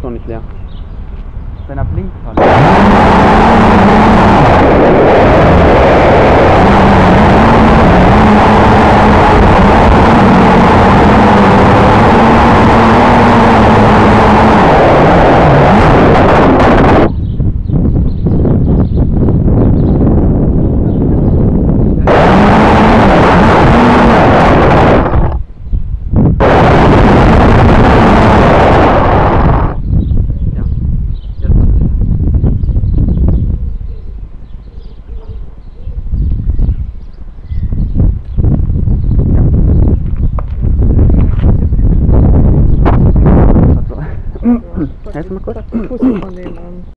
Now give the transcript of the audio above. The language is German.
noch nicht leer. Wenn er blinkt halt. Hältst du mal kurz? Fuß von dem an.